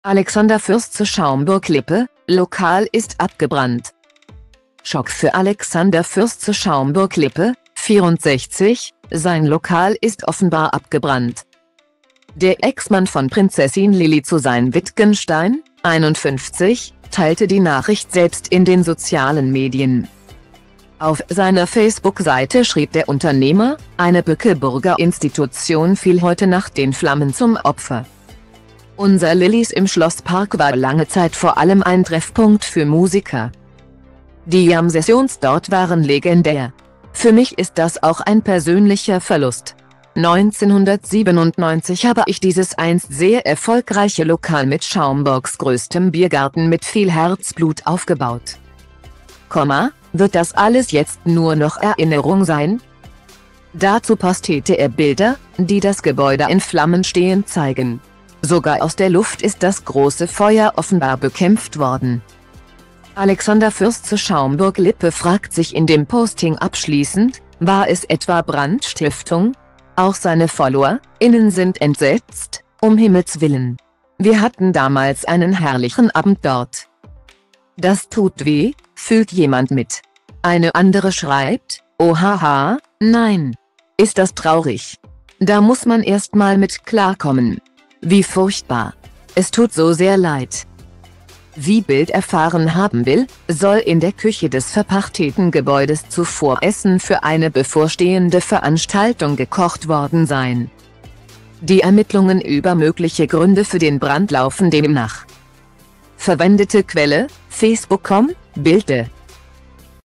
Alexander Fürst zu Schaumburg-Lippe, Lokal ist abgebrannt. Schock für Alexander Fürst zu Schaumburg-Lippe, 64, sein Lokal ist offenbar abgebrannt. Der Ex-Mann von Prinzessin Lili zu sein Wittgenstein, 51, teilte die Nachricht selbst in den sozialen Medien. Auf seiner Facebook-Seite schrieb der Unternehmer, eine Bückeburger Institution fiel heute Nacht den Flammen zum Opfer. Unser Lillis im Schlosspark war lange Zeit vor allem ein Treffpunkt für Musiker. Die Jam-Sessions dort waren legendär. Für mich ist das auch ein persönlicher Verlust. 1997 habe ich dieses einst sehr erfolgreiche Lokal mit Schaumburgs größtem Biergarten mit viel Herzblut aufgebaut. Wird das alles jetzt nur noch Erinnerung sein? Dazu postierte er Bilder, die das Gebäude in Flammen stehend zeigen. Sogar aus der Luft ist das große Feuer offenbar bekämpft worden. Alexander Fürst zu Schaumburg-Lippe fragt sich in dem Posting abschließend, war es etwa Brandstiftung? Auch seine FollowerInnen sind entsetzt, um Himmels Willen. Wir hatten damals einen herrlichen Abend dort. Das tut weh, fühlt jemand mit. Eine andere schreibt, ohaha, nein. Ist das traurig? Da muss man erst mal mit klarkommen. Wie furchtbar. Es tut so sehr leid. Wie Bild erfahren haben will, soll in der Küche des verpachteten Gebäudes zuvor Essen für eine bevorstehende Veranstaltung gekocht worden sein. Die Ermittlungen über mögliche Gründe für den Brand laufen demnach. Verwendete Quelle: Facebook.com, Bilde.